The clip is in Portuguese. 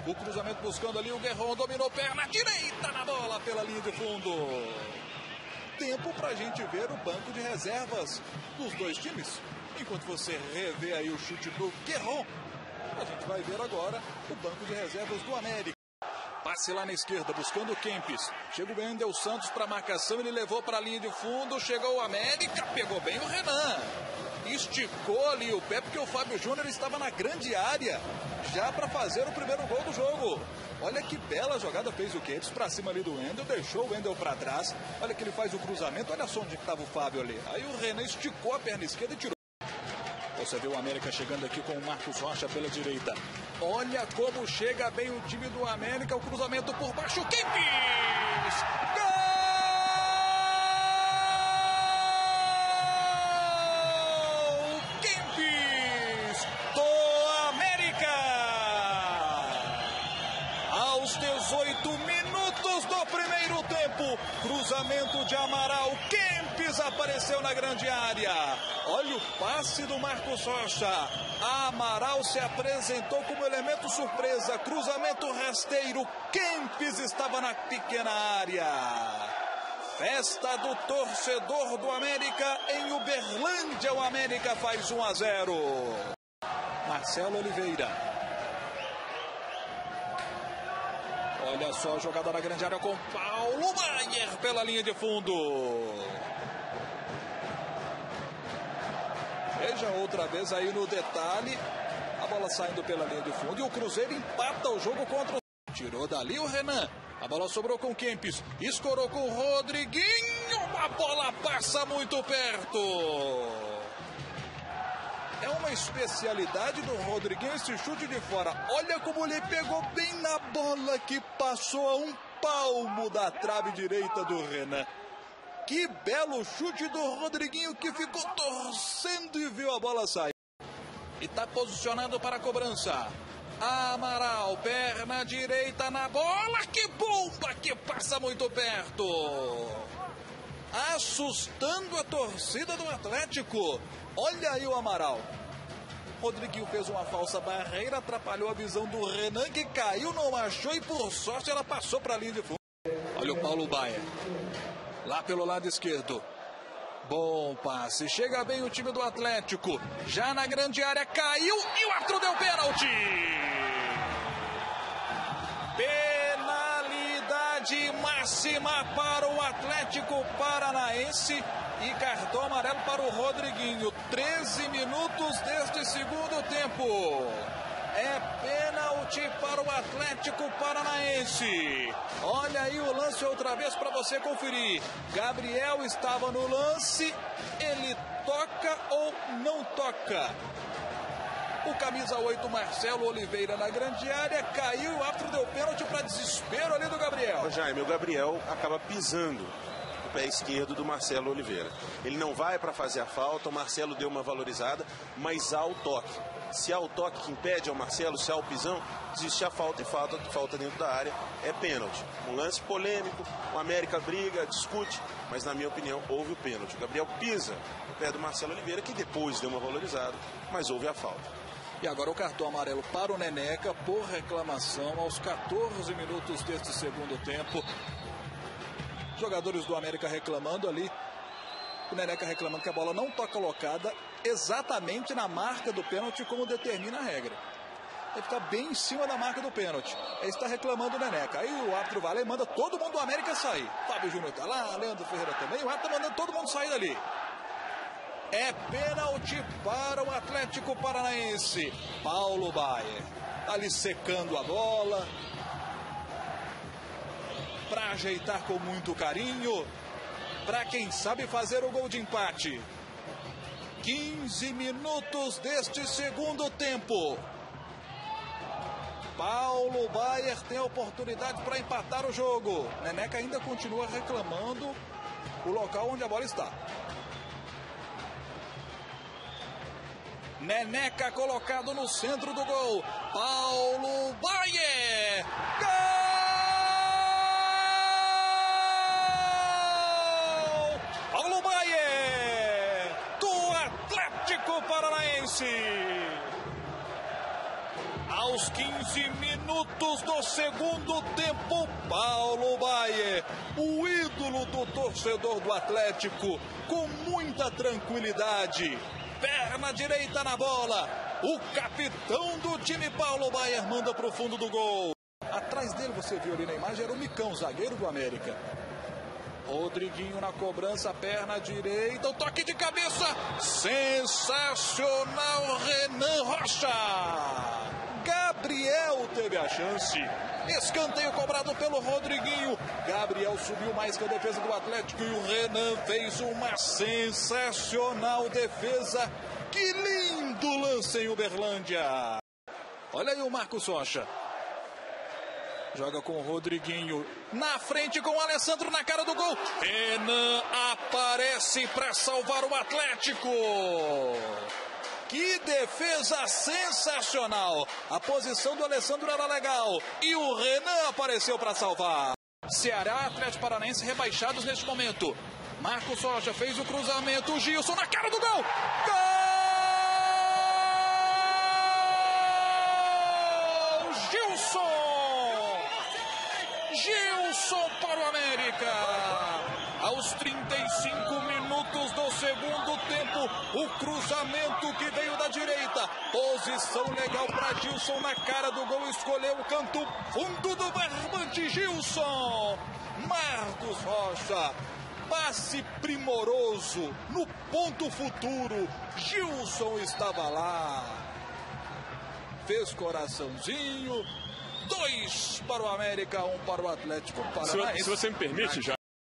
O cruzamento buscando ali, o Guerron dominou perna direita na bola pela linha de fundo. Tempo pra gente ver o banco de reservas dos dois times. Enquanto você revê aí o chute do Guerron, a gente vai ver agora o banco de reservas do América. Passe lá na esquerda, buscando o Kempis. Chega o Wendel Santos para marcação, ele levou para a linha de fundo, chegou o América, pegou bem o Renan. Esticou ali o pé porque o Fábio Júnior estava na grande área, já para fazer o primeiro gol do jogo. Olha que bela jogada fez o Kempis para cima ali do Wendel, deixou o Wendel para trás. Olha que ele faz o cruzamento, olha só onde estava o Fábio ali. Aí o Renan esticou a perna esquerda e tirou. Você vê o América chegando aqui com o Marcos Rocha pela direita. Olha como chega bem o time do América. O cruzamento por baixo. Kempis! Gol! Kempis do América! Aos 18 minutos do primeiro tempo. Cruzamento de Amaral. Kempis apareceu na grande área. Olha o passe do Marcos Rocha. Amaral se apresentou como elemento surpresa. Cruzamento rasteiro. Kempis estava na pequena área. Festa do torcedor do América em Uberlândia. O América faz 1-0. Marcelo Oliveira. Olha só a jogada na grande área com Paulo Baier pela linha de fundo. Veja outra vez aí no detalhe, a bola saindo pela linha de fundo e o Cruzeiro empata o jogo contra o... Tirou dali o Renan, a bola sobrou com o Kempis, escorou com o Rodriguinho, a bola passa muito perto. É uma especialidade do Rodriguinho esse chute de fora, olha como ele pegou bem na bola que passou a um palmo da trave direita do Renan. Que belo chute do Rodriguinho que ficou torcendo e viu a bola sair. E está posicionado para a cobrança. Amaral, perna direita na bola. Que bomba que passa muito perto. Assustando a torcida do Atlético. Olha aí o Amaral. Rodriguinho fez uma falsa barreira, atrapalhou a visão do Renan que caiu, não achou e por sorte ela passou para a linha de fundo. Olha o Paulo Baier. Lá pelo lado esquerdo. Bom passe. Chega bem o time do Atlético. Já na grande área caiu e o árbitro deu pênalti. Penalidade máxima para o Atlético Paranaense e cartão amarelo para o Rodriguinho. 13 minutos deste segundo tempo. É pênalti para o Atlético Paranaense. Olha aí o lance outra vez para você conferir. Gabriel estava no lance. Ele toca ou não toca? O camisa 8, Marcelo Oliveira, na grande área, caiu e o árbitro deu pênalti para desespero ali do Gabriel. Jaime, o Gabriel acaba pisando o pé esquerdo do Marcelo Oliveira. Ele não vai para fazer a falta, o Marcelo deu uma valorizada, mas há o toque. Se há o toque que impede ao Marcelo, se há o pisão, existe a falta e falta dentro da área, é pênalti. Um lance polêmico, o América briga, discute, mas na minha opinião houve o pênalti. O Gabriel pisa no pé do Marcelo Oliveira, que depois deu uma valorizada, mas houve a falta. E agora o cartão amarelo para o Neneca por reclamação aos 14 minutos deste segundo tempo. Jogadores do América reclamando ali. O Neneca reclamando que a bola não está colocada exatamente na marca do pênalti como determina a regra. Ele está bem em cima da marca do pênalti. Ele está reclamando o Neneca. Aí o árbitro vai lá e manda todo mundo do América sair. Fábio Júnior está lá, Leandro Ferreira também. O árbitro está mandando todo mundo sair dali. É pênalti para o Atlético Paranaense. Paulo Baier está ali secando a bola para ajeitar com muito carinho, para quem sabe fazer o gol de empate. 15 minutos deste segundo tempo. Paulo Baier tem a oportunidade para empatar o jogo. Neneca ainda continua reclamando o local onde a bola está. Neneca colocado no centro do gol. Paulo Baier. Gol! Paulo Baier, do Atlético Paranaense. Aos 15 minutos do segundo tempo, Paulo Baier, o ídolo do torcedor do Atlético, com muita tranquilidade, perna direita na bola, o capitão do time Paulo Baier manda para o fundo do gol. Atrás dele, você viu ali na imagem, era o Micão, zagueiro do América. Rodriguinho na cobrança, perna direita, o toque de cabeça, sensacional, Renan Rocha. Gabriel teve a chance, escanteio cobrado pelo Rodriguinho, Gabriel subiu mais que a defesa do Atlético e o Renan fez uma sensacional defesa. Que lindo lance em Uberlândia. Olha aí o Marcos Rocha. Joga com o Rodriguinho, na frente com o Alessandro na cara do gol. Renan aparece para salvar o Atlético. Que defesa sensacional. A posição do Alessandro era legal e o Renan apareceu para salvar. Ceará, Atlético Paranaense rebaixados neste momento. Marcos Rocha fez o cruzamento, o Gilson na cara do gol. Gol! Gilson para o América. Aos 35 minutos do segundo tempo, o cruzamento que veio da direita. Posição legal para Gilson na cara do gol. Escolheu o canto fundo do barbante Gilson. Marcos Rocha. Passe primoroso no ponto futuro. Gilson estava lá. Fez coraçãozinho. 2 para o América, 1 para o Atlético Paranaense. Se você me permite, já.